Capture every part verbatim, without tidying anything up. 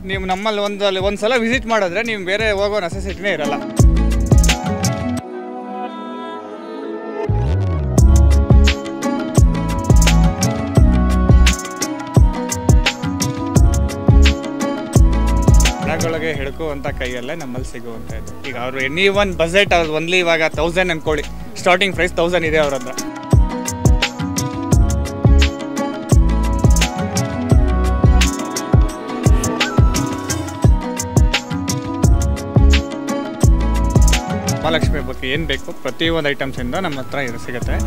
ನೀವು ನಮ್ಮಲ್ಲಿ ಒಂದಲ್ಲಿ ಒಂದು ಸಲ ವಿಸಿಟ್ ಮಾಡಿದ್ರೆ ನೀವು ಬೇರೆ ಹೋಗೋ ನೆಸೆಸಿಟಿನೇ ಇರಲ್ಲ. ಹಣಗಳಿಗೆ ಹಿಡ್ಕುವಂಥ ಕೈಯಲ್ಲೇ ನಮ್ಮಲ್ಲಿ ಸಿಗುವಂಥದ್ದು. ಈಗ ಅವರು ಎನಿ ಒನ್ ಬಜೆಟ್ ಅವ್ರದ್ದು ಒನ್ಲಿ ಇವಾಗ ತೌಸಂಡ್ ಅಂದ್ಕೊಳ್ಳಿ, ಸ್ಟಾರ್ಟಿಂಗ್ ಪ್ರೈಸ್ ತೌಸಂಡ್ ಇದೆ ಅವ್ರ ಹತ್ರ. ಮಹಾಲಕ್ಷ್ಮಿ ಹಬ್ಬಕ್ಕೆ ಏನು ಬೇಕು ಪ್ರತಿಯೊಂದು ಐಟಮ್ಸಿಂದ ನಮ್ಮ ಹತ್ರ ಇದು ಸಿಗುತ್ತೆ.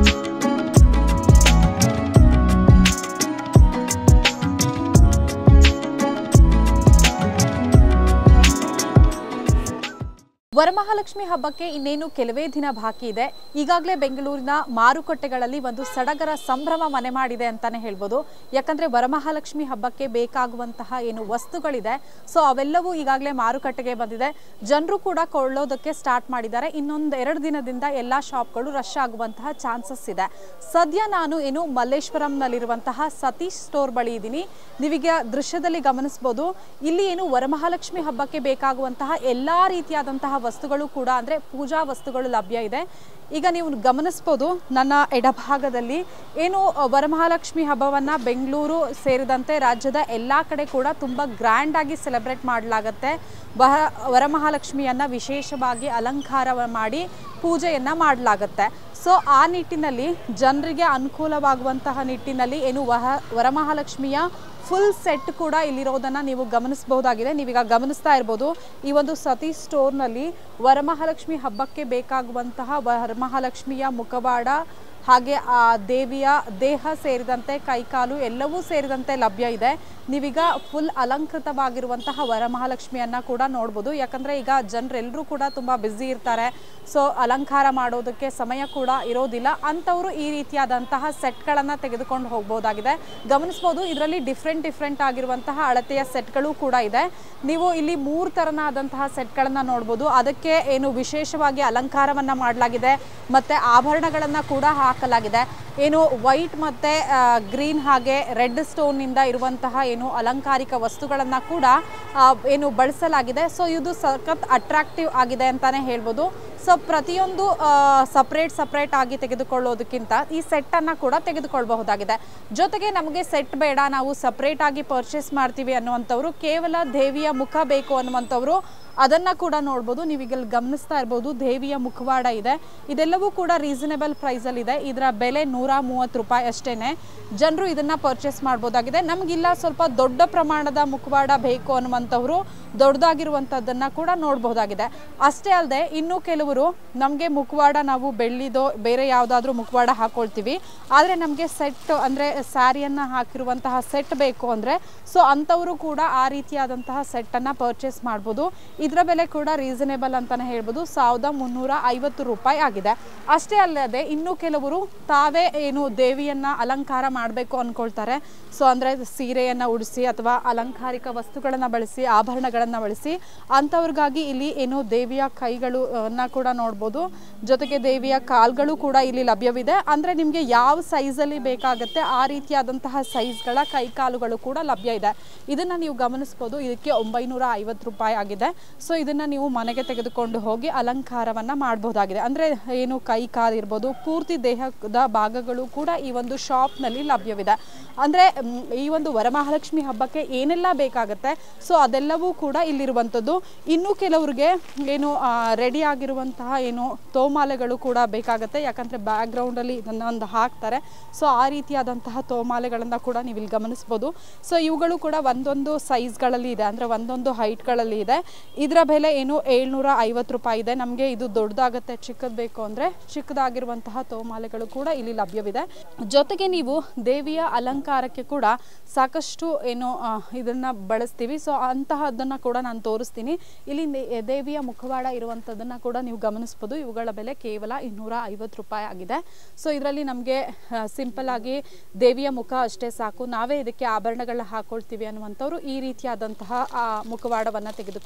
ವರಮಹಾಲಕ್ಷ್ಮಿ ಹಬ್ಬಕ್ಕೆ ಇನ್ನೇನು ಕೆಲವೇ ದಿನ ಬಾಕಿ ಇದೆ. ಈಗಾಗಲೇ ಬೆಂಗಳೂರಿನ ಮಾರುಕಟ್ಟೆಗಳಲ್ಲಿ ಒಂದು ಸಡಗರ ಸಂಭ್ರಮ ಮನೆ ಮಾಡಿದೆ ಅಂತಾನೆ ಹೇಳ್ಬೋದು. ಯಾಕಂದ್ರೆ ವರಮಹಾಲಕ್ಷ್ಮಿ ಹಬ್ಬಕ್ಕೆ ಬೇಕಾಗುವಂತಹ ಏನು ವಸ್ತುಗಳಿದೆ ಸೊ ಅವೆಲ್ಲವೂ ಈಗಾಗಲೇ ಮಾರುಕಟ್ಟೆಗೆ ಬಂದಿದೆ. ಜನರು ಕೂಡ ಕೊಳ್ಳೋದಕ್ಕೆ ಸ್ಟಾರ್ಟ್ ಮಾಡಿದ್ದಾರೆ. ಇನ್ನೊಂದು ಎರಡು ದಿನದಿಂದ ಎಲ್ಲ ಶಾಪ್ಗಳು ರಶ್ ಆಗುವಂತಹ ಚಾನ್ಸಸ್ ಇದೆ. ಸದ್ಯ ನಾನು ಏನು ಮಲ್ಲೇಶ್ವರಂನಲ್ಲಿರುವಂತಹ ಸತೀಶ್ ಸ್ಟೋರ್ ಬಳಿ ಇದ್ದೀನಿ. ನೀವೀಗ ದೃಶ್ಯದಲ್ಲಿ ಗಮನಿಸಬಹುದು, ಇಲ್ಲಿ ಏನು ವರಮಹಾಲಕ್ಷ್ಮಿ ಹಬ್ಬಕ್ಕೆ ಬೇಕಾಗುವಂತಹ ಎಲ್ಲಾ ರೀತಿಯಾದಂತಹ ವಸ್ತುಗಳು ಕೂಡ ಅಂದ್ರೆ ಪೂಜಾ ವಸ್ತುಗಳು ಲಭ್ಯ ಇದೆ. ಈಗ ನೀವು ಗಮನಿಸಬಹುದು ನನ್ನ ಎಡಭಾಗದಲ್ಲಿ ಏನು ವರಮಹಾಲಕ್ಷ್ಮಿ ಹಬ್ಬವನ್ನ ಬೆಂಗಳೂರು ಸೇರಿದಂತೆ ರಾಜ್ಯದ ಎಲ್ಲಾ ಕಡೆ ಕೂಡ ತುಂಬಾ ಗ್ರ್ಯಾಂಡ್ ಆಗಿ ಸೆಲೆಬ್ರೇಟ್ ಮಾಡಲಾಗುತ್ತೆ. ವರಮಹಾಲಕ್ಷ್ಮಿಯನ್ನ ವಿಶೇಷವಾಗಿ ಅಲಂಕಾರ ಮಾಡಿ ಪೂಜೆಯನ್ನ ಮಾಡಲಾಗುತ್ತೆ. ಸೊ ಆ ನಿಟ್ಟಿನಲ್ಲಿ ಜನರಿಗೆ ಅನುಕೂಲವಾಗುವಂತಹ ನಿಟ್ಟಿನಲ್ಲಿ ಏನು ವಹ ವರಮಹಾಲಕ್ಷ್ಮಿಯ ಫುಲ್ ಸೆಟ್ ಕೂಡ ಇಲ್ಲಿರೋದನ್ನ ನೀವು ಗಮನಿಸಬಹುದಾಗಿದೆ. ನೀವೀಗ ಗಮನಿಸ್ತಾ ಇರ್ಬೋದು, ಈ ಒಂದು ಸತೀಶ್ ಸ್ಟೋರ್ನಲ್ಲಿ ವರಮಹಾಲಕ್ಷ್ಮಿ ಹಬ್ಬಕ್ಕೆ ಬೇಕಾಗುವಂತಹ ವರಮಹಾಲಕ್ಷ್ಮಿಯ ಮುಖವಾಡ ಹಾಗೆ ಆ ದೇವಿಯ ದೇಹ ಸೇರಿದಂತೆ ಕೈಕಾಲು ಎಲ್ಲವೂ ಸೇರಿದಂತೆ ಲಭ್ಯ ಇದೆ. ನೀವೀಗ ಫುಲ್ ಅಲಂಕೃತವಾಗಿರುವಂತಹ ವರಮಹಾಲಕ್ಷ್ಮಿಯನ್ನ ಕೂಡ ನೋಡ್ಬೋದು. ಯಾಕಂದ್ರೆ ಈಗ ಜನರೆಲ್ಲರೂ ಕೂಡ ತುಂಬಾ ಬ್ಯುಸಿ ಇರ್ತಾರೆ. ಸೊ ಅಲಂಕಾರ ಮಾಡೋದಕ್ಕೆ ಸಮಯ ಕೂಡ ಇರೋದಿಲ್ಲ. ಅಂಥವರು ಈ ರೀತಿಯಾದಂತಹ ಸೆಟ್ಗಳನ್ನು ತೆಗೆದುಕೊಂಡು ಹೋಗ್ಬೋದಾಗಿದೆ. ಗಮನಿಸ್ಬೋದು, ಇದರಲ್ಲಿ ಡಿಫ್ರೆಂಟ್ ಡಿಫ್ರೆಂಟ್ ಆಗಿರುವಂತಹ ಅಳತೆಯ ಸೆಟ್ಗಳು ಕೂಡ ಇದೆ. ನೀವು ಇಲ್ಲಿ ಮೂರು ತರನಾದಂತಹ ಸೆಟ್ಗಳನ್ನು ನೋಡ್ಬೋದು. ಅದಕ್ಕೆ ಏನು ವಿಶೇಷವಾಗಿ ಅಲಂಕಾರವನ್ನ ಮಾಡಲಾಗಿದೆ ಮತ್ತೆ ಆಭರಣಗಳನ್ನ ಕೂಡ ಹಾಕಲಾಗಿದೆ. ಏನು ವೈಟ್ ಮತ್ತೆ ಗ್ರೀನ್ ಹಾಗೆ ರೆಡ್ ಸ್ಟೋನ್ ನಿಂದ ಇರುವಂತಹ ಏನು ಅಲಂಕಾರಿಕ ವಸ್ತುಗಳನ್ನ ಕೂಡ ಏನು ಬಳಸಲಾಗಿದೆ. ಸೊ ಇದು ಸಖತ್ ಅಟ್ರಾಕ್ಟಿವ್ ಆಗಿದೆ ಅಂತಾನೆ ಹೇಳ್ಬೋದು. ಸೊ ಪ್ರತಿಯೊಂದು ಸಪ್ರೇಟ್ ಸಪ್ರೇಟ್ ಆಗಿ ತೆಗೆದುಕೊಳ್ಳೋದಕ್ಕಿಂತ ಈ ಸೆಟ್ ಅನ್ನ ಕೂಡ ತೆಗೆದುಕೊಳ್ಳಬಹುದಾಗಿದೆ. ಜೊತೆಗೆ ನಮಗೆ ಸೆಟ್ ಬೇಡ, ನಾವು ಸಪ್ರೇಟ್ ಆಗಿ ಪರ್ಚೇಸ್ ಮಾಡ್ತೀವಿ ಅನ್ನುವಂಥವ್ರು, ಕೇವಲ ದೇವಿಯ ಮುಖ ಬೇಕು ಅನ್ನುವಂಥವ್ರು ಅದನ್ನ ಕೂಡ ನೋಡ್ಬೋದು. ನೀವೀಗ ಗಮನಿಸ್ತಾ ಇರ್ಬೋದು, ದೇವಿಯ ಮುಖವಾಡ ಇದೆ. ಇದೆಲ್ಲವೂ ಕೂಡ ರೀಸನೇಬಲ್ ಪ್ರೈಸ್ ಅಲ್ಲಿ ಇದೆ. ಇದರ ಬೆಲೆ ನೂರ ಮೂವತ್ತು ರೂಪಾಯಿ ಅಷ್ಟೇನೆ. ಜನರು ಇದನ್ನ ಪರ್ಚೇಸ್ ಮಾಡ್ಬೋದಾಗಿದೆ. ನಮಗಿಲ್ಲ ಸ್ವಲ್ಪ ದೊಡ್ಡ ಪ್ರಮಾಣದ ಮುಖವಾಡ ಬೇಕು ಅನ್ನುವಂಥವ್ರು ದೊಡ್ಡದಾಗಿರುವಂಥದ್ದನ್ನ ಕೂಡ ನೋಡಬಹುದಾಗಿದೆ. ಅಷ್ಟೇ ಅಲ್ಲದೆ ಇನ್ನು ಕೆಲವರು ನಮಗೆ ಮುಖವಾಡ ನಾವು ಬೆಳ್ಳಿದೋ ಬೇರೆ ಯಾವುದಾದ್ರೂ ಮುಖವಾಡ ಹಾಕೊಳ್ತೀವಿ, ಆದರೆ ನಮಗೆ ಸೆಟ್ ಅಂದರೆ ಸ್ಯಾರಿಯನ್ನು ಹಾಕಿರುವಂತಹ ಸೆಟ್ ಬೇಕು ಅಂದರೆ ಸೊ ಅಂಥವರು ಕೂಡ ಆ ರೀತಿಯಾದಂತಹ ಸೆಟ್ಟನ್ನು ಪರ್ಚೇಸ್ ಮಾಡ್ಬೋದು. ಇದರ ಬೆಲೆ ಕೂಡ ರೀಸನೇಬಲ್ ಅಂತಲೇ ಹೇಳ್ಬೋದು, ಸಾವಿರದ ಮುನ್ನೂರ ಐವತ್ತು ರೂಪಾಯಿ ಆಗಿದೆ. ಅಷ್ಟೇ ಅಲ್ಲದೆ ಇನ್ನು ಕೆಲವರು ತಾವೇ ಏನು ದೇವಿಯನ್ನು ಅಲಂಕಾರ ಮಾಡಬೇಕು ಅಂದ್ಕೊಳ್ತಾರೆ. ಸೊ ಅಂದರೆ ಸೀರೆಯನ್ನು ಉಡಿಸಿ ಅಥವಾ ಅಲಂಕಾರಿಕ ವಸ್ತುಗಳನ್ನು ಬಳಸಿ ಆಭರಣಗಳನ್ನು ಬಳಸಿ ಅಂಥವ್ರಿಗಾಗಿ ಇಲ್ಲಿ ಏನು ದೇವಿಯ ಕೈಗಳನ್ನ ಕೂಡ ನೋಡ್ಬೋದು. ಜೊತೆಗೆ ದೇವಿಯ ಕಾಲ್ಗಳು ಕೂಡ ಇಲ್ಲಿ ಲಭ್ಯವಿದೆ. ಅಂದರೆ ನಿಮಗೆ ಯಾವ ಸೈಜಲ್ಲಿ ಬೇಕಾಗುತ್ತೆ ಆ ರೀತಿಯಾದಂತಹ ಸೈಜ್ಗಳ ಕೈ ಕಾಲುಗಳು ಕೂಡ ಲಭ್ಯ ಇದೆ. ಇದನ್ನು ನೀವು ಗಮನಿಸ್ಬೋದು. ಇದಕ್ಕೆ ಒಂಬೈನೂರ ಐವತ್ತು ರೂಪಾಯಿ ಆಗಿದೆ. ಸೊ ಇದನ್ನು ನೀವು ಮನೆಗೆ ತೆಗೆದುಕೊಂಡು ಹೋಗಿ ಅಲಂಕಾರವನ್ನು ಮಾಡಬಹುದಾಗಿದೆ. ಅಂದರೆ ಏನು ಕೈ ಕಾಲು ಇರ್ಬೋದು, ಪೂರ್ತಿ ದೇಹದ ಭಾಗಗಳು ಕೂಡ ಈ ಒಂದು ಶಾಪ್ನಲ್ಲಿ ಲಭ್ಯವಿದೆ. ಅಂದರೆ ಈ ಒಂದು ವರಮಹಾಲಕ್ಷ್ಮಿ ಹಬ್ಬಕ್ಕೆ ಏನೆಲ್ಲ ಬೇಕಾಗುತ್ತೆ ಸೊ ಅದೆಲ್ಲವೂ ಕೂಡ ಇಲ್ಲಿರುವಂಥದ್ದು. ಇನ್ನು ಕೆಲವ್ರಿಗೆ ಏನು ರೆಡಿ ಆಗಿರುವಂತಹ ಏನು ತೋಮಾಲೆಗಳು ಕೂಡ ಬೇಕಾಗುತ್ತೆ. ಯಾಕಂದರೆ ಬ್ಯಾಕ್ಗ್ರೌಂಡಲ್ಲಿ ಇದನ್ನು ಒಂದು ಹಾಕ್ತಾರೆ. ಸೊ ಆ ರೀತಿಯಾದಂತಹ ತೋಮಾಲೆಗಳನ್ನು ಕೂಡ ನೀವು ಇಲ್ಲಿ ಗಮನಿಸ್ಬೋದು. ಸೊ ಇವುಗಳು ಕೂಡ ಒಂದೊಂದು ಸೈಜ್ಗಳಲ್ಲಿ ಇದೆ, ಅಂದರೆ ಒಂದೊಂದು ಹೈಟ್ಗಳಲ್ಲಿ ಇದೆ. ಇದರ ಬೆಲೆ ಏನು ಏಳ್ನೂರ ಐವತ್ತು ರೂಪಾಯಿ ಇದೆ. ನಮಗೆ ಇದು ದೊಡ್ಡದಾಗುತ್ತೆ, ಚಿಕ್ಕದು ಬೇಕು ಅಂದರೆ ಚಿಕ್ಕದಾಗಿರುವಂತಹ ತೋಮಾಲೆಗಳು ಕೂಡ ಇಲ್ಲಿ ಲಭ್ಯವಿದೆ. ಜೊತೆಗೆ ನೀವು ದೇವಿಯ ಅಲಂಕಾರಕ್ಕೆ ಕೂಡ ಸಾಕಷ್ಟು ಏನು ಇದನ್ನು ಬಳಸ್ತೀವಿ. ಸೊ ಅಂತಹದ್ದನ್ನು ಕೂಡ ನಾನು ತೋರಿಸ್ತೀನಿ. ಇಲ್ಲಿ ದೇವಿಯ ಮುಖವಾಡ ಇರುವಂಥದ್ದನ್ನು ಕೂಡ ನೀವು ಗಮನಿಸ್ಬೋದು. ಇವುಗಳ ಬೆಲೆ ಕೇವಲ ಇನ್ನೂರ ಐವತ್ತು ರೂಪಾಯಿ ಆಗಿದೆ. ಸೊ ಇದರಲ್ಲಿ ನಮಗೆ ಸಿಂಪಲ್ ಆಗಿ ದೇವಿಯ ಮುಖ ಅಷ್ಟೇ ಸಾಕು, ನಾವೇ ಇದಕ್ಕೆ ಆಭರಣಗಳನ್ನ ಹಾಕೊಳ್ತೀವಿ ಅನ್ನುವಂಥವ್ರು ಈ ರೀತಿಯಾದಂತಹ ಮುಖವಾಡವನ್ನು ತೆಗೆದುಕೊಳ್ಳಬಹುದು.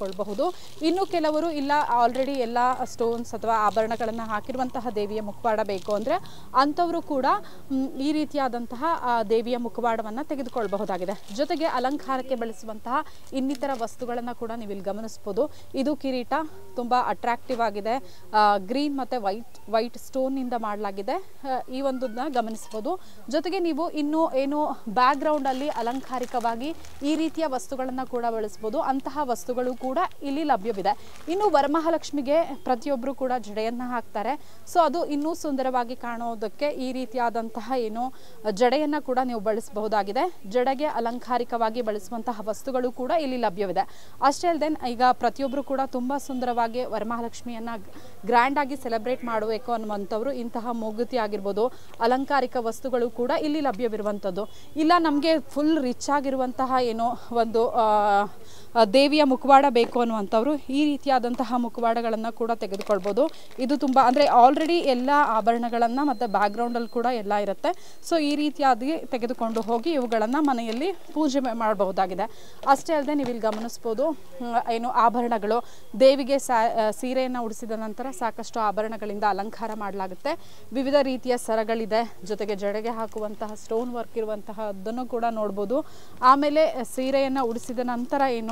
ಇನ್ನು ಕೆಲವರು ಇಲ್ಲ ಆಲ್ರೆಡಿ ಎಲ್ಲ ಸ್ಟೋನ್ಸ್ ಅಥವಾ ಆಭರಣಗಳನ್ನು ಹಾಕಿರುವಂತಹ ದೇವಿಯ ಮುಖವಾಡ ಬೇಕು ಅಂದರೆ ಅಂಥವರು ಕೂಡ ಈ ರೀತಿಯಾದಂತಹ ದೇವಿಯ ಮುಖವಾಡವನ್ನು ತೆಗೆದುಕೊಳ್ಳಬಹುದಾಗಿದೆ. ಜೊತೆಗೆ ಅಲಂಕಾರಕ್ಕೆ ಬಳಸುವಂತಹ ಇನ್ನಿತರ ವಸ್ತುಗಳನ್ನು ಕೂಡ ನೀವು ಇಲ್ಲಿ ಗಮನಿಸ್ಬೋದು. ಇದು ಕಿರೀಟ ತುಂಬ ಅಟ್ರಾಕ್ಟಿವ್ ಆಗಿದೆ, ಗ್ರೀನ್ ಮತ್ತು ವೈಟ್ ವೈಟ್ ಸ್ಟೋನ್ನಿಂದ ಮಾಡಲಾಗಿದೆ. ಈ ಒಂದನ್ನ ಗಮನಿಸ್ಬೋದು. ಜೊತೆಗೆ ನೀವು ಇನ್ನು ಏನು ಬ್ಯಾಕ್ಗ್ರೌಂಡಲ್ಲಿ ಅಲಂಕಾರಿಕವಾಗಿ ಈ ರೀತಿಯ ವಸ್ತುಗಳನ್ನು ಕೂಡ ಬಳಸ್ಬೋದು. ಅಂತಹ ವಸ್ತುಗಳು ಕೂಡ ಇಲ್ಲಿ ಲಭ್ಯವಿದೆ. ಇನ್ನು ವರಮಹಾಲಕ್ಷ್ಮಿಗೆ ಪ್ರತಿಯೊಬ್ಬರು ಕೂಡ ಜಡೆಯನ್ನು ಹಾಕ್ತಾರೆ. ಸೊ ಅದು ಇನ್ನೂ ಸುಂದರವಾಗಿ ಕಾಣೋದಕ್ಕೆ ಈ ರೀತಿಯಾದಂತಹ ಏನು ಜಡೆಯನ್ನು ಕೂಡ ನೀವು ಬಳಸಬಹುದಾಗಿದೆ. ಜಡೆಗೆ ಅಲಂಕಾರಿಕವಾಗಿ ಬಳಸುವಂತಹ ವಸ್ತುಗಳು ಕೂಡ ಇಲ್ಲಿ ಲಭ್ಯವಿದೆ. ಅಷ್ಟೇ ಅಲ್ಲದೆ ಈಗ ಪ್ರತಿಯೊಬ್ಬರು ಕೂಡ ತುಂಬ ಸುಂದರವಾಗಿ ವರಮಹಾಲಕ್ಷ್ಮಿಯನ್ನು ಗ್ರ್ಯಾಂಡ್ ಆಗಿ ಸೆಲೆಬ್ರೇಟ್ ಮಾಡಬೇಕು ಅನ್ನುವಂಥವ್ರು ಇಂತಹ ಮೂಗುತಿ ಆಗಿರ್ಬೋದು, ಅಲಂಕಾರಿಕ ವಸ್ತುಗಳು ಕೂಡ ಇಲ್ಲಿ ಲಭ್ಯವಿರುವಂಥದ್ದು. ಇಲ್ಲ ನಮಗೆ ಫುಲ್ ರಿಚ್ ಆಗಿರುವಂತಹ ಏನೋ ಒಂದು ದೇವಿಯ ಮುಖವಾಡ ಬೇಕು ಅನ್ನುವಂಥವ್ರು ಈ ರೀತಿಯಾದಂತಹ ಮುಖವಾಡಗಳನ್ನು ಕೂಡ ತೆಗೆದುಕೊಳ್ಬೋದು. ಇದು ತುಂಬ ಅಂದರೆ ಆಲ್ರೆಡಿ ಎಲ್ಲ ಆಭರಣಗಳನ್ನು ಮತ್ತು ಬ್ಯಾಕ್ಗ್ರೌಂಡಲ್ಲಿ ಕೂಡ ಎಲ್ಲ ಇರುತ್ತೆ. ಸೊ ಈ ರೀತಿಯಾಗಿ ತೆಗೆದುಕೊಂಡು ಹೋಗಿ ಇವುಗಳನ್ನು ಮನೆಯಲ್ಲಿ ಪೂಜೆ ಮಾಡಬಹುದಾಗಿದೆ. ಅಷ್ಟೇ ಅಲ್ಲದೆ ನೀವು ಇಲ್ಲಿ ಗಮನಿಸ್ಬೋದು, ಏನು ಆಭರಣಗಳು ದೇವಿಗೆ ಸಾ ಸೀರೆಯನ್ನು ಉಡಿಸಿದ ನಂತರ ಸಾಕಷ್ಟು ಆಭರಣಗಳಿಂದ ಅಲಂಕಾರ ಮಾಡಲಾಗುತ್ತೆ. ವಿವಿಧ ರೀತಿಯ ಸರಗಳಿದೆ, ಜೊತೆಗೆ ಜಡೆಗೆ ಹಾಕುವಂತಹ ಸ್ಟೋನ್ ವರ್ಕ್ ಇರುವಂತಹದ್ದನ್ನು ಕೂಡ ನೋಡ್ಬೋದು. ಆಮೇಲೆ ಸೀರೆಯನ್ನು ಉಡಿಸಿದ ನಂತರ ಏನು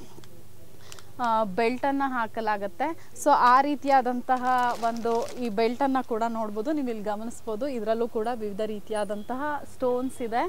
ಬೆಲ್ಟನ್ನು ಹಾಕಲಾಗುತ್ತೆ. ಸೊ ಆ ರೀತಿಯಾದಂತಹ ಒಂದು ಈ ಬೆಲ್ಟನ್ನು ಕೂಡ ನೋಡ್ಬೋದು. ನೀವು ಇಲ್ಲಿ ಗಮನಿಸ್ಬೋದು, ಇದರಲ್ಲೂ ಕೂಡ ವಿವಿಧ ರೀತಿಯಾದಂತಹ ಸ್ಟೋನ್ಸ್ ಇದೆ.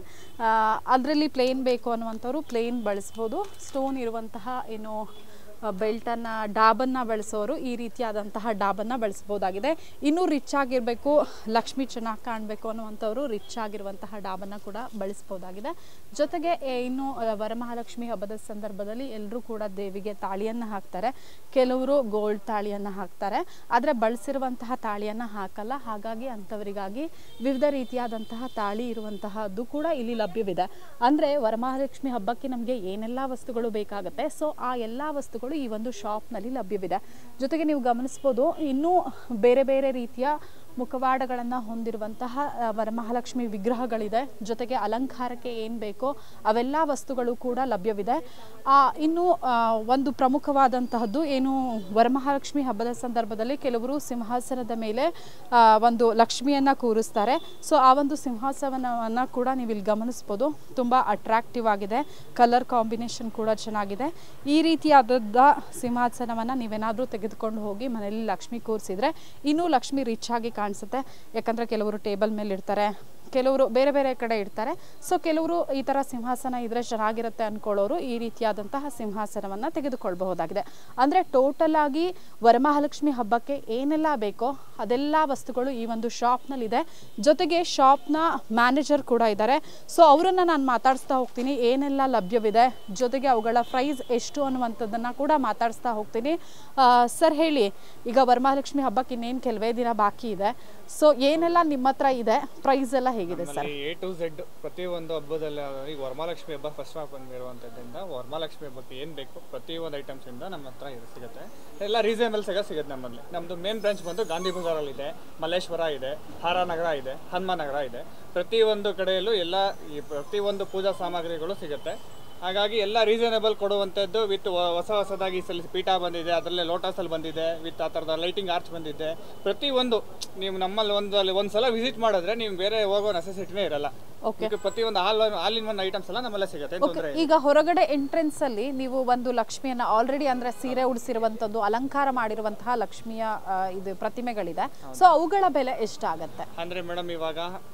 ಅದರಲ್ಲಿ ಪ್ಲೇನ್ ಬೇಕು ಅನ್ನುವಂಥವ್ರು ಪ್ಲೇನ್ ಬಳಸ್ಬೋದು. ಸ್ಟೋನ್ ಇರುವಂತಹ ಏನು ಬೆಲ್ಟನ್ನು ಡಾಬನ್ನು ಬಳಸೋರು ಈ ರೀತಿಯಾದಂತಹ ಡಾಬನ್ನು ಬಳಸ್ಬೋದಾಗಿದೆ. ಇನ್ನೂ ರಿಚ್ ಆಗಿರಬೇಕು, ಲಕ್ಷ್ಮಿ ಚೆನ್ನಾಗಿ ಕಾಣಬೇಕು ಅನ್ನುವಂಥವ್ರು ರಿಚ್ ಆಗಿರುವಂತಹ ಡಾಬನ್ನು ಕೂಡ ಬಳಸ್ಬೋದಾಗಿದೆ. ಜೊತೆಗೆ ಇನ್ನು ವರಮಹಾಲಕ್ಷ್ಮಿ ಹಬ್ಬದ ಸಂದರ್ಭದಲ್ಲಿ ಎಲ್ಲರೂ ಕೂಡ ದೇವಿಗೆ ತಾಳಿಯನ್ನು ಹಾಕ್ತಾರೆ. ಕೆಲವರು ಗೋಲ್ಡ್ ತಾಳಿಯನ್ನು ಹಾಕ್ತಾರೆ, ಆದರೆ ಬಳಸಿರುವಂತಹ ತಾಳಿಯನ್ನು ಹಾಕಲ್ಲ. ಹಾಗಾಗಿ ಅಂಥವರಿಗಾಗಿ ವಿವಿಧ ರೀತಿಯಾದಂತಹ ತಾಳಿ ಇರುವಂತಹದ್ದು ಕೂಡ ಇಲ್ಲಿ ಲಭ್ಯವಿದೆ. ಅಂದರೆ ವರಮಹಾಲಕ್ಷ್ಮಿ ಹಬ್ಬಕ್ಕೆ ನಮಗೆ ಏನೆಲ್ಲ ವಸ್ತುಗಳು ಬೇಕಾಗುತ್ತೆ, ಸೊ ಆ ಎಲ್ಲ ವಸ್ತುಗಳು ಈ ಒಂದು ಶಾಪ್ನಲ್ಲಿ ಲಭ್ಯವಿದೆ. ಜೊತೆಗೆ ನೀವು ಗಮನಿಸ್ಬೋದು, ಇನ್ನೂ ಬೇರೆ ಬೇರೆ ರೀತಿಯ ಮುಖವಾಡಗಳನ್ನು ಹೊಂದಿರುವಂತಹ ವರಮಹಾಲಕ್ಷ್ಮಿ ವಿಗ್ರಹಗಳಿದೆ. ಜೊತೆಗೆ ಅಲಂಕಾರಕ್ಕೆ ಏನು ಬೇಕೋ ಅವೆಲ್ಲ ವಸ್ತುಗಳು ಕೂಡ ಲಭ್ಯವಿದೆ. ಇನ್ನು ಒಂದು ಪ್ರಮುಖವಾದಂತಹದ್ದು ಏನು, ವರಮಹಾಲಕ್ಷ್ಮಿ ಹಬ್ಬದ ಸಂದರ್ಭದಲ್ಲಿ ಕೆಲವರು ಸಿಂಹಾಸನದ ಮೇಲೆ ಒಂದು ಲಕ್ಷ್ಮಿಯನ್ನು ಕೂರಿಸ್ತಾರೆ. ಸೊ ಆ ಒಂದು ಸಿಂಹಾಸನವನ್ನು ಕೂಡ ನೀವು ಇಲ್ಲಿ ಗಮನಿಸ್ಬೋದು, ತುಂಬ ಅಟ್ರಾಕ್ಟಿವ್ ಆಗಿದೆ. ಕಲರ್ ಕಾಂಬಿನೇಷನ್ ಕೂಡ ಚೆನ್ನಾಗಿದೆ. ಈ ರೀತಿಯಾದ ಸಿಂಹಾಸನವನ್ನು ನೀವೇನಾದರೂ ತೆಗೆದುಕೊಂಡು ಹೋಗಿ ಮನೆಯಲ್ಲಿ ಲಕ್ಷ್ಮಿ ಕೂರಿಸಿದ್ರೆ ಇನ್ನೂ ಲಕ್ಷ್ಮಿ ರಿಚ್ ಆಗಿ ಕಾಣಿಸುತ್ತೆ. ಯಾಕಂದರೆ ಕೆಲವರು ಟೇಬಲ್ ಮೇಲೆ ಇರ್ತಾರೆ, ಕೆಲವರು ಬೇರೆ ಬೇರೆ ಕಡೆ ಇಡ್ತಾರೆ. ಸೊ ಕೆಲವರು ಈ ಥರ ಸಿಂಹಾಸನ ಇದ್ರೆ ಚೆನ್ನಾಗಿರುತ್ತೆ ಅಂದ್ಕೊಳ್ಳೋರು ಈ ರೀತಿಯಾದಂತಹ ಸಿಂಹಾಸನವನ್ನು ತೆಗೆದುಕೊಳ್ಬಹುದಾಗಿದೆ. ಅಂದರೆ ಟೋಟಲ್ ಆಗಿ ವರಮಹಾಲಕ್ಷ್ಮಿ ಹಬ್ಬಕ್ಕೆ ಏನೆಲ್ಲ ಬೇಕೋ ಅದೆಲ್ಲ ವಸ್ತುಗಳು ಈ ಒಂದು ಶಾಪ್ನಲ್ಲಿದೆ. ಜೊತೆಗೆ ಶಾಪ್ನ ಮ್ಯಾನೇಜರ್ ಕೂಡ ಇದ್ದಾರೆ. ಸೊ ಅವರನ್ನು ನಾನು ಮಾತಾಡಿಸ್ತಾ ಹೋಗ್ತೀನಿ, ಏನೆಲ್ಲ ಲಭ್ಯವಿದೆ, ಜೊತೆಗೆ ಅವುಗಳ ಪ್ರೈಸ್ ಎಷ್ಟು ಅನ್ನುವಂಥದ್ದನ್ನು ಕೂಡ ಮಾತಾಡಿಸ್ತಾ ಹೋಗ್ತೀನಿ. ಸರ್ ಹೇಳಿ, ಈಗ ವರಮಹಾಲಕ್ಷ್ಮಿ ಹಬ್ಬಕ್ಕೆ ಇನ್ನೇನು ಕೆಲವೇ ದಿನ ಬಾಕಿ ಇದೆ. ಸೊ ಏನೆಲ್ಲ ನಿಮ್ಮ ಹತ್ರ ಇದೆ, ಪ್ರೈಸ್ ಎಲ್ಲ ಹೇಗಿದೆ ಸರ್? ಎ ಟು ಝೆಡ್ ಪ್ರತಿಯೊಂದು ಹಬ್ಬದಲ್ಲಿ, ಈಗ ವರಮಹಾಲಕ್ಷ್ಮಿ ಹಬ್ಬ ಫಸ್ಟ್ ಆಫ್ ಬಂದಿರುವಂಥದ್ರಿಂದ ವರಮಹಾಲಕ್ಷ್ಮಿ ಹಬ್ಬಕ್ಕೆ ಏನು ಬೇಕು ಪ್ರತಿಯೊಂದು ಐಟಮ್ಸ್ ಇಂದ ನಮ್ಮ ಹತ್ರ ಸಿಗುತ್ತೆ. ಎಲ್ಲ ರೀಸನೇಬಲ್ ಸಿಗ ಸಿಗುತ್ತೆ ನಮ್ಮಲ್ಲಿ. ನಮ್ಮದು ಮೇನ್ ಬ್ರಾಂಚ್ ಬಂದು ಗಾಂಧಿ ಬಜಾರಲ್ಲಿದೆ, ಮಲ್ಲೇಶ್ವರ ಇದೆ, ಹಾರಾನಗರ ಇದೆ, ಹನುಮನಗರ ಇದೆ. ಪ್ರತಿಯೊಂದು ಕಡೆಯಲ್ಲೂ ಎಲ್ಲ ಈ ಪ್ರತಿಯೊಂದು ಪೂಜಾ ಸಾಮಗ್ರಿಗಳು ಸಿಗುತ್ತೆ. ಹಾಗಾಗಿ ಎಲ್ಲ ರೀಸನೇಬಲ್ ಕೊಡುವಂಥದ್ದು. ವಿತ್ ಹೊಸ ಹೊಸದಾಗಿ ಸಲ ಪೀಠ ಬಂದಿದೆ, ಅದರಲ್ಲೇ ಲೋಟಸಲ್ಲಿ ಬಂದಿದೆ, ವಿತ್ ಆ ಥರದ ಲೈಟಿಂಗ್ ಆರ್ಚ್ ಬಂದಿದೆ. ಪ್ರತಿಯೊಂದು ನೀವು ನಮ್ಮಲ್ಲಿ ಒಂದು ಒಂದು ಸಲ ವಿಸಿಟ್ ಮಾಡಿದ್ರೆ ನೀವು ಬೇರೆ ಹೋಗೋ ನೆಸೆಸಿಟಿನೇ ಇರಲ್ಲ. ಪ್ರತಿಯೊಂದು all all in one items ಎಲ್ಲ ನಮ್ಮಲ್ಲೇ ಸಿಗುತ್ತೆ. ಈಗ ಹೊರಗಡೆ ಎಂಟ್ರೆನ್ಸ್ ಅಲ್ಲಿ ನೀವು ಒಂದು ಲಕ್ಷ್ಮಿಯನ್ನ ಆಲ್ರೆಡಿ ಅಂದ್ರೆ ಸೀರೆ ಉಡಿಸಿರುವಂತದ್ದು ಅಲಂಕಾರ ಮಾಡಿರುವಂತಹ ಲಕ್ಷ್ಮಿಯ ಇದು ಪ್ರತಿಮೆಗಳಿದೆ. ಸೊ ಅವುಗಳ ಬೆಲೆ ಎಷ್ಟಾಗತ್ತೆ ಅಂದ್ರೆ ಮೇಡಮ್, ಇವಾಗ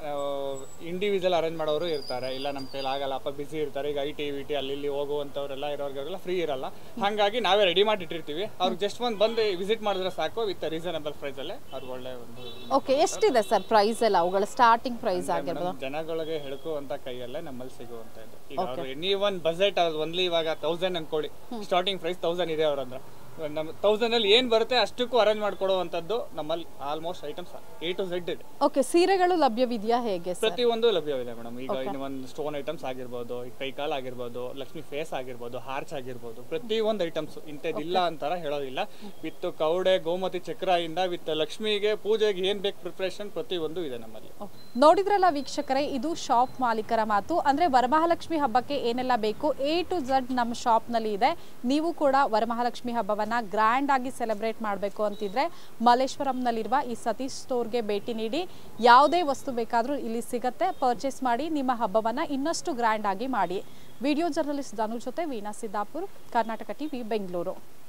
ಇಂಡಿವಿಜುವಲ್ ಅರೇಂಜ್ ಮಾಡೋರು ಇರ್ತಾರೆ, ಇಲ್ಲ ನಮ್ಮ ಕೈಲಿ ಆಗಲ್ಲಪ್ಪ ಬಿಸಿ ಇರ್ತಾರೆ. ಈಗ ಐ ಟಿ ವಿ ಟಿ ಅಲ್ಲಿ ಇಲ್ಲಿ ಹೋಗುವಂಥವ್ರೆಲ್ಲ ಇರೋರಿಗೆಲ್ಲ ಫ್ರೀ ಇರಲ್ಲ. ಹಾಗಾಗಿ ನಾವೇ ರೆಡಿ ಮಾಡಿ ಇಟ್ಟಿರ್ತೀವಿ. ಅವ್ರಿಗೆ ಜಸ್ಟ್ ಒಂದು ಬಂದು ವಿಸಿಟ್ ಮಾಡಿದ್ರೆ ಸಾಕು, ವಿತ್ ರೀಸನಬಲ್ ಪ್ರೈಸ್ ಅಲ್ಲೇ ಅವ್ರಿಗೆ ಒಳ್ಳೆ ಒಂದು. ಓಕೆ, ಎಷ್ಟಿದೆ ಸರ್ ಪ್ರೈಸ್ ಎಲ್ಲ? ಅವುಗಳ ಸ್ಟಾರ್ಟಿಂಗ್ ಪ್ರೈಸ್ ಆಗಿರ್ಬೋದು ಜನಗಳಿಗೆ ಹೇಳ್ಕುವಂತ ಕೈಯಲ್ಲೇ ನಮ್ಮಲ್ಲಿ ಸಿಗುವಂತದ್ದು. ಈಗ ಎನಿ ಒನ್ ಬಜೆಟ್ ಓನ್ಲಿ ಇವಾಗ ತೌಸಂಡ್ ಅನ್ಕೊಳ್ಳಿ, ಸ್ಟಾರ್ಟಿಂಗ್ ಪ್ರೈಸ್ ತೌಸಂಡ್ ಇದೆ ಅವ್ರ ಹತ್ರ. ನಮ್ಮ ತೌಸಂಡಲ್ಲಿ ಏನು ಬರುತ್ತೆ ಅಷ್ಟಕ್ಕೂ ಅರೇಂಜ್ ಮಾಡಿಕೊಡುವಂಥದ್ದು ನಮ್ಮಲ್ಲಿ almost items A to Z ಇದೆ. ಓಕೆ, ಸೀರೆಗಳು ಲಭ್ಯವಿದೆಯಾ ಹೇಗೆ? ಪ್ರತಿಯೊಂದು ಲಭ್ಯವಿದೆ ಮೇಡಮ್. ಈಗ ಇನ್ನು ಒಂದು ಸ್ಟೋನ್ ಐಟಮ್ಸ್ ಆಗಿರ್ಬೋದು, ಈಗ ಕೈಕಾಲ್ ಆಗಿರ್ಬೋದು, ಲಕ್ಷ್ಮಿ ಫೇಸ್ ಆಗಿರ್ಬೋದು, ಹಾರ್ಚ್ ಆಗಿರ್ಬೋದು, ಪ್ರತಿಯೊಂದು ಐಟಮ್ಸ್ ಇಂಥದ್ದಿಲ್ಲ ಅಂತಾರ ಹೇಳೋದಿಲ್ಲ. ವಿತ್ ಕೌಡೆ ಗೋಮತಿ ಚಕ್ರದಿಂದ ವಿತ್ ಲಕ್ಷ್ಮಿಗೆ ಪೂಜೆಗೆ ಏನು ಬೇಕು ಪ್ರಿಪ್ರೇಷನ್ ಪ್ರತಿಯೊಂದು ಇದೆ ನಮ್ಮಲ್ಲಿ. ನೋಡಿದ್ರಲ್ಲ ವೀಕ್ಷಕರೇ, ಇದು ಶಾಪ್ ಮಾಲೀಕರ ಮಾತು. ಅಂದ್ರೆ ವರಮಹಾಲಕ್ಷ್ಮಿ ಹಬ್ಬಕ್ಕೆ ಏನೆಲ್ಲ ಬೇಕು ಎ ಟು ಝಡ್ ನಮ್ಮ ಶಾಪ್ ನಲ್ಲಿ ಇದೆ. ನೀವು ಕೂಡ ವರಮಹಾಲಕ್ಷ್ಮಿ ಹಬ್ಬವನ್ನ ಗ್ರ್ಯಾಂಡ್ ಆಗಿ ಸೆಲೆಬ್ರೇಟ್ ಮಾಡಬೇಕು ಅಂತಿದ್ರೆ ಮಲ್ಲೇಶ್ವರಂನಲ್ಲಿರುವ ಈ ಸತೀಶ್ ಸ್ಟೋರ್ಗೆ ಭೇಟಿ ನೀಡಿ. ಯಾವುದೇ ವಸ್ತು ಬೇಕಾದರೂ ಇಲ್ಲಿ ಸಿಗತ್ತೆ. ಪರ್ಚೇಸ್ ಮಾಡಿ ನಿಮ್ಮ ಹಬ್ಬವನ್ನ ಇನ್ನಷ್ಟು ಗ್ರ್ಯಾಂಡ್ ಆಗಿ ಮಾಡಿ. ವಿಡಿಯೋ ಜರ್ನಲಿಸ್ಟ್ ಧನು ಜೊತೆ ವೀಣಾ ಸಿದ್ದಾಪುರ್, ಕರ್ನಾಟಕ ಟಿವಿ, ಬೆಂಗಳೂರು.